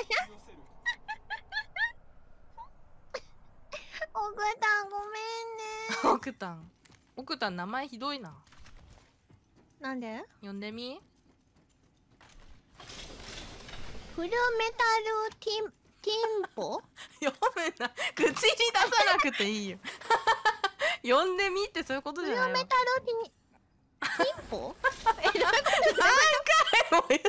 奥田ごめんね。 奥田ん。奥田ん名前ひどいな。 なんで？ 呼んでみ。 フルメタルティンポ？ 読めない。口に出さなくていいよ。呼んでみってそういうことじゃないわ。 フルメタルティンポ？え、何回も言う。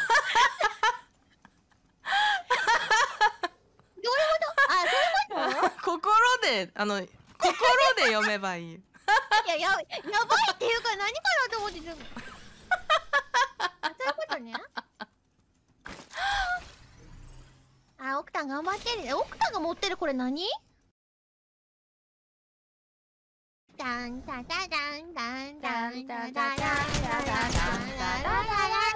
どういうこと？あ、そういうこと？ 心で心で読めばいい。 いや、やばいっていうか何かなと思ってたの。そういうことね。あ、奥田頑張ってるね。奥田が持ってるこれ何？ダンタタダンダンダンダダダダダダダダダダ